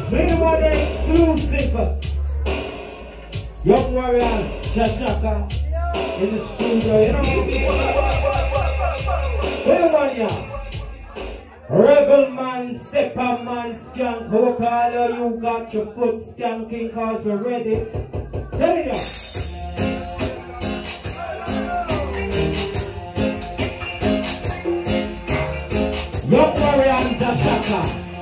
Minimum exclusive. Young Warriors, Shashaka in the studio, you know. Hey, man, yeah. Rebel man, stepper man, skank, vocaler, you got your foot skanking cause we're ready. Tell it up. Young Warriors, Shashaka.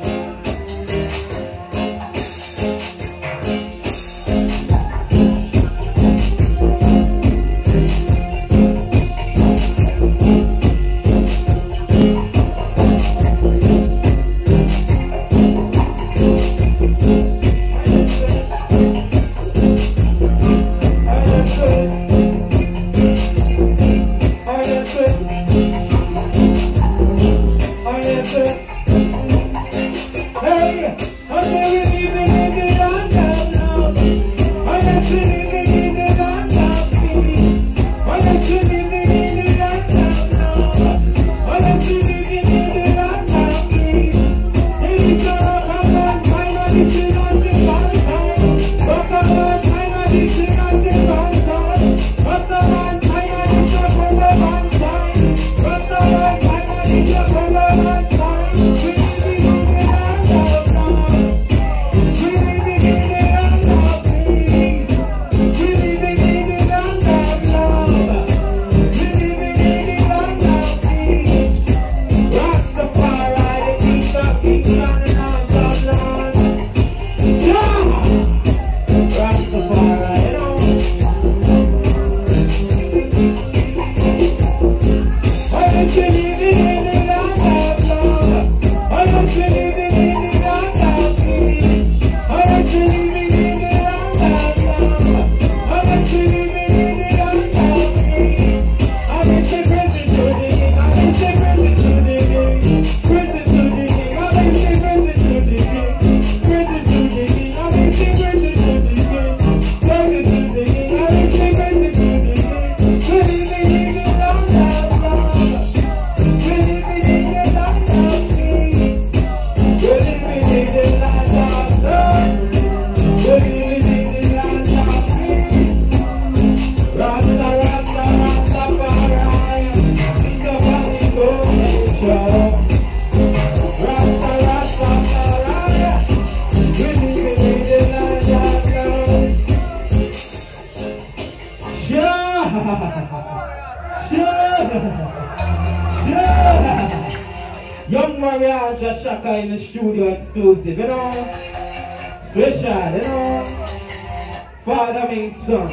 Young Warrior Shashaka in the studio exclusive, you know. Special, you know. Father means son.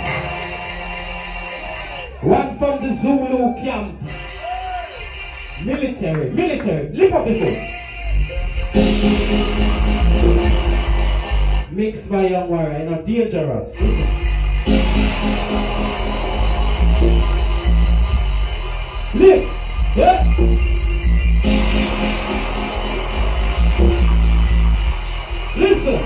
One from the Zulu camp. Military, live up before. Mixed by Young Warrior, you know, dangerous. Listen. Live, yeah. Listen.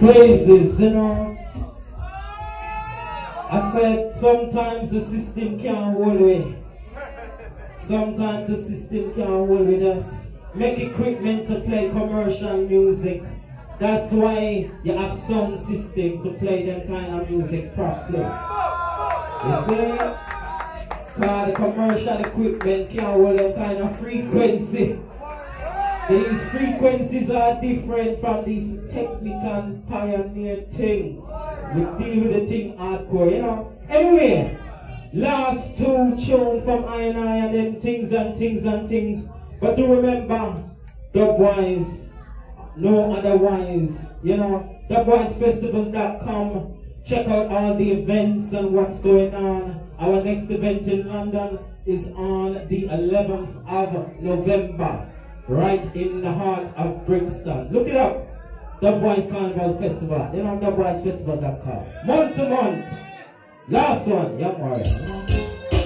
blazes, you know. I said sometimes the system can't hold with. Sometimes the system can't hold with us. Make equipment to play commercial music. That's why you have sound system to play them kind of music properly. You see? Because the commercial equipment can't hold them kind of frequency. These frequencies are different from this technical pioneer thing. We deal with the thing hardcore, you know. Anyway, last two tunes from I and then things and things and things. But do remember, Dubwise, no otherwise, you know, dubwisefestival.com. Check out all the events and what's going on. Our next event in London is on the 11th of November, right in the heart of Brixton. Look it up, Dubwise Carnival Festival. You know, dubwisefestival.com. Month to month. Last one, Young Warrior.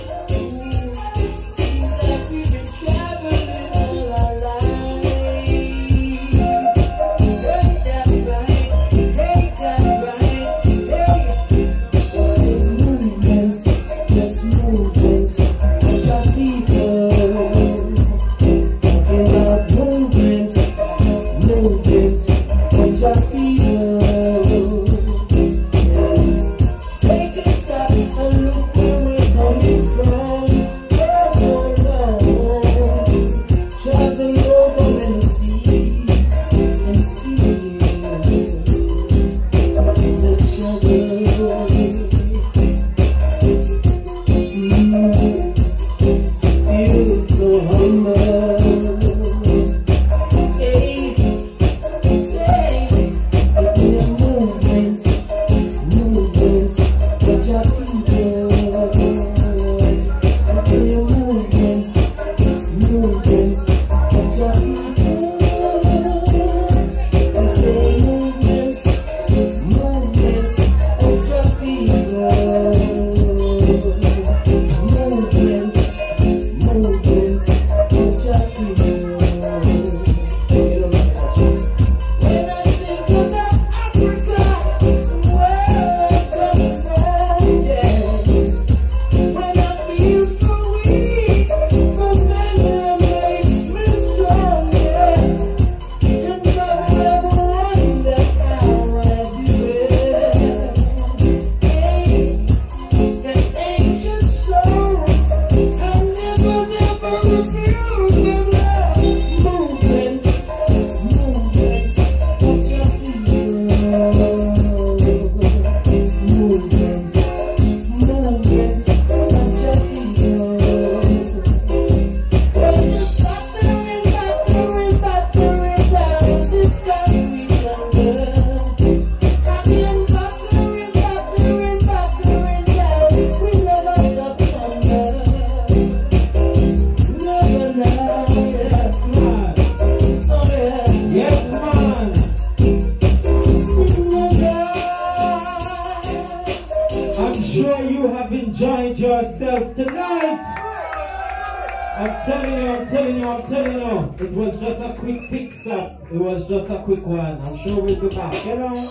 It was just a quick fix-up. It was just a quick one. I'm sure we'll be back, you know?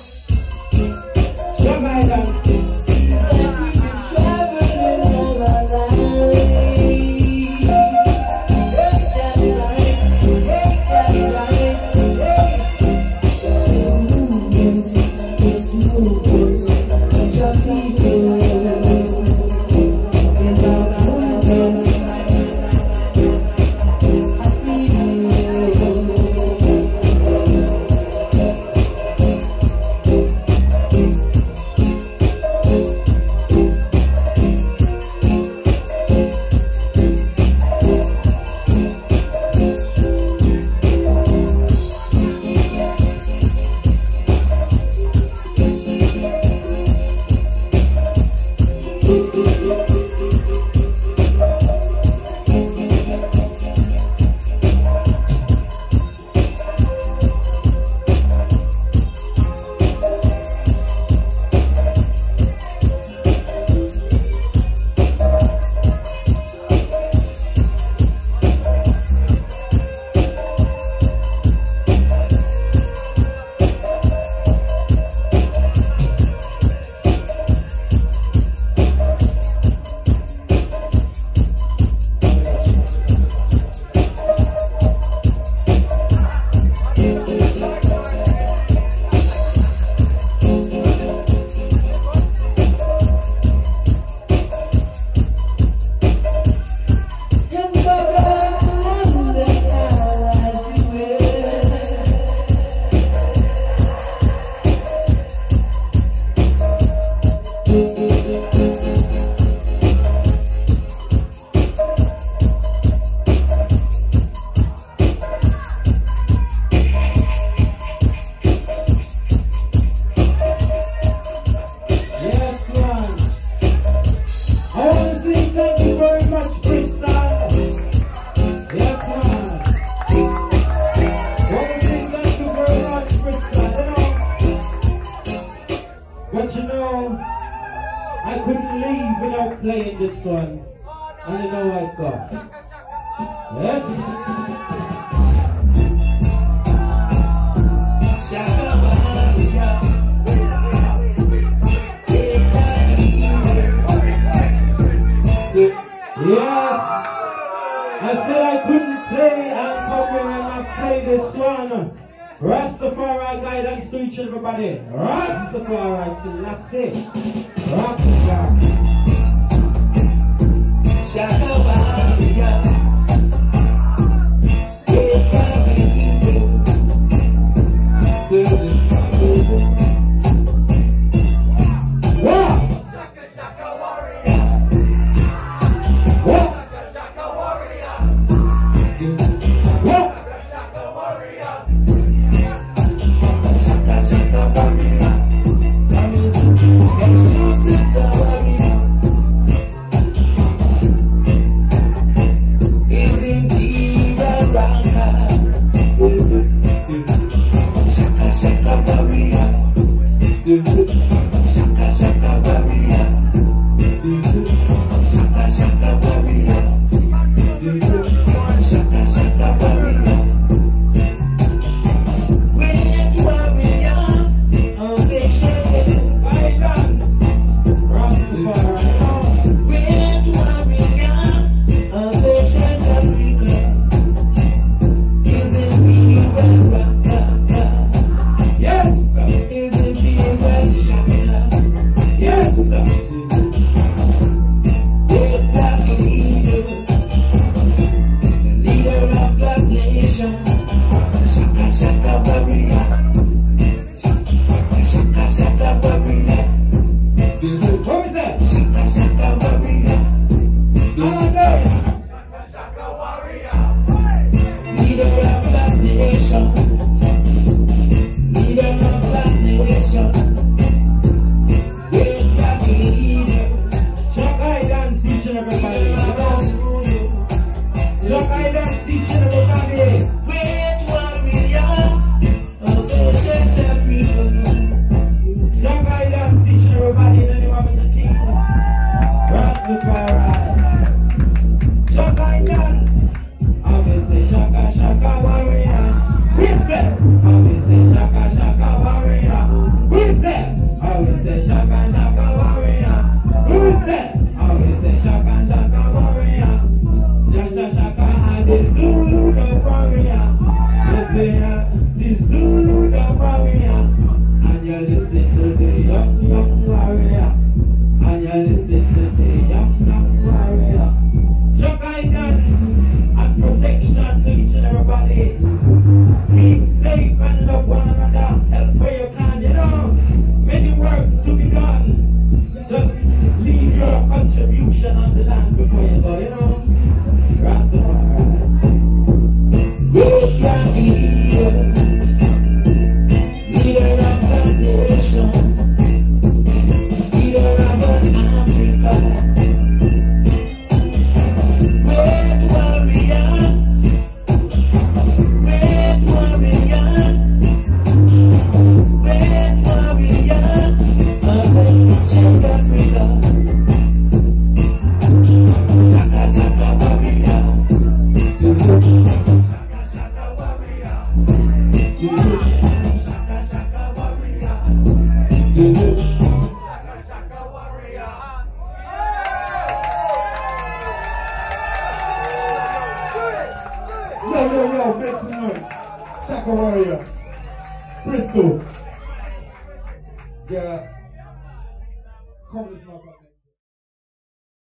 Jamaican. I couldn't leave without playing this one. And you know what, God? Yes? Yes! I said I couldn't play and come here and not play this one. Rastafari guidance to each and everybody. Rastafari, so that's it. Rastafari. What? What? What? Yo, make some noise. Shaka Warrior. Bristol. Yeah. Come, let's not